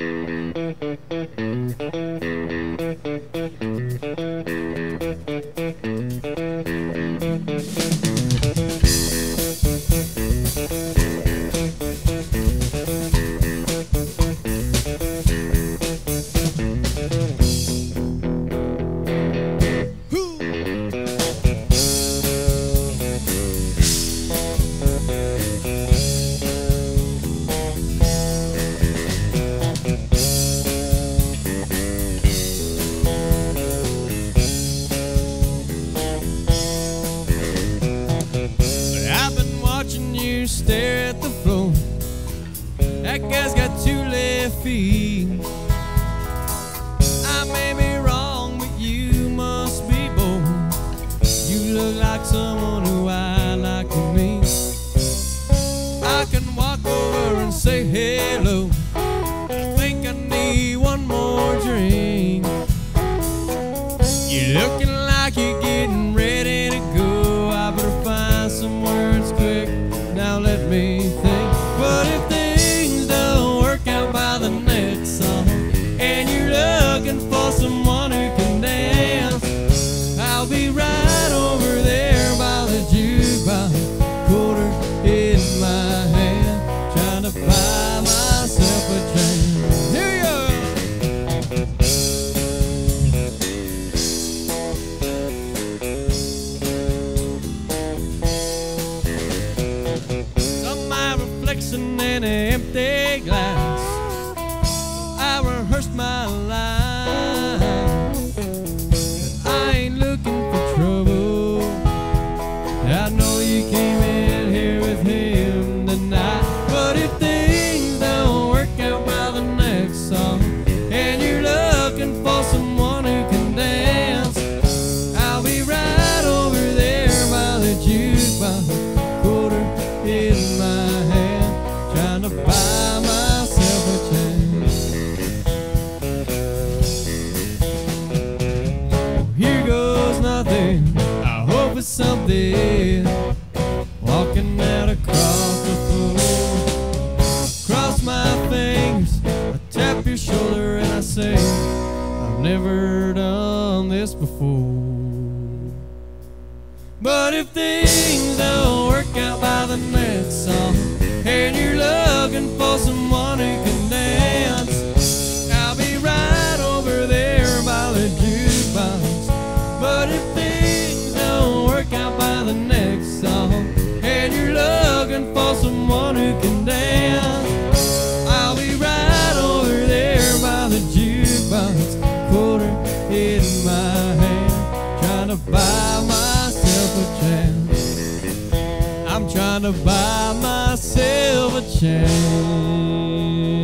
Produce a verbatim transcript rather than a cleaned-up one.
Stare at the floor. That guy's got two left feet. I may be wrong, but you must be bold. You look like someone who I like to meet. I can walk over and say hello. I think I need one more drink. You're looking like you're getting ready to go. I better find some words quick. Now let me think. But if things don't work out by the next song, and you're looking for someone who can dance, I'll be right over there by the jukebox, quarter in my hand, trying to buy myself a chance. Here you go. In an empty glass, I rehearsed my lines, but I ain't looking for trouble. I know you came in here with him tonight, but if things don't work out by the next song, and you're looking for someone who can dance, I'll be right over there by the jukebox, quarter in my hand, trying to buy myself a chance. Here goes nothing, I hope it's something. Walking out across the floor, cross my fingers, I tap your shoulder and I say, I've never done this before. But if things don't work out by the next song, and you're looking for someone who can dance, I'll be right over there by the jukebox. But if things don't work out by the next song, and you're looking for someone who can dance, I'll be right over there by the jukebox, quarter in my hand, trying to buy myself a chance. I'm trying to buy myself a chance.